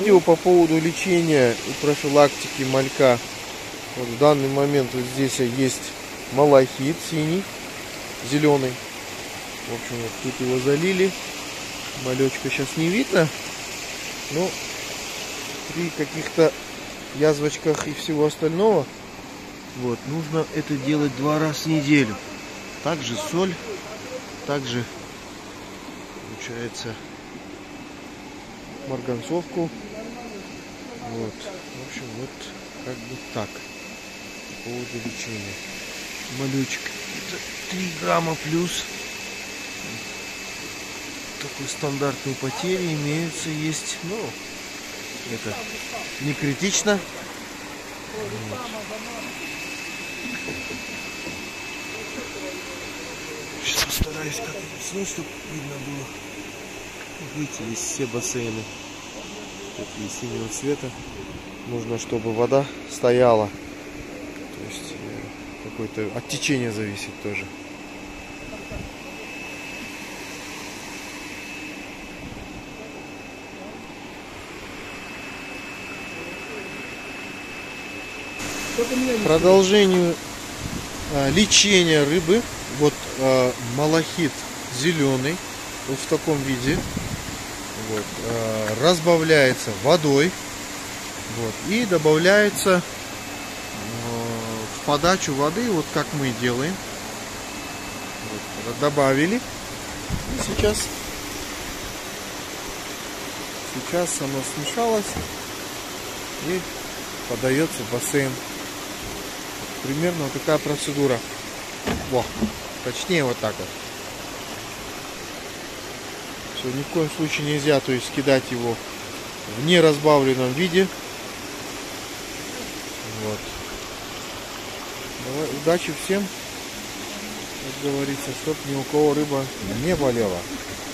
видео по поводу лечения и профилактики малька. Вот в данный момент вот здесь есть малахит синий, зеленый. В общем, вот тут его залили. Малечка сейчас не видно, но при каких-то язвочках и всего остального вот нужно это делать 2 раза в неделю. Также соль, также получается марганцовку. Вот. В общем, вот как бы так. По поводу лечения. Малючек 3 грамма плюс. Такой стандартные потери имеются, есть. Но это не критично. Вот. Сейчас постараюсь как-нибудь снять, чтобы видно было. Видите, здесь все бассейны такие синего цвета. Нужно, чтобы вода стояла. То есть какое-то от течения зависит тоже. Продолжению лечения рыбы. Вот малахит зеленый, вот в таком виде. Вот, разбавляется водой. Вот, и добавляется в подачу воды, вот как мы делаем. Вот, добавили. И сейчас оно смешалось и подается в бассейн. Примерно вот такая процедура. Во, точнее вот так вот. Все, ни в коем случае нельзя, то есть кидать его в неразбавленном виде. Вот. Давай, удачи всем, как говорится, чтоб ни у кого рыба не болела.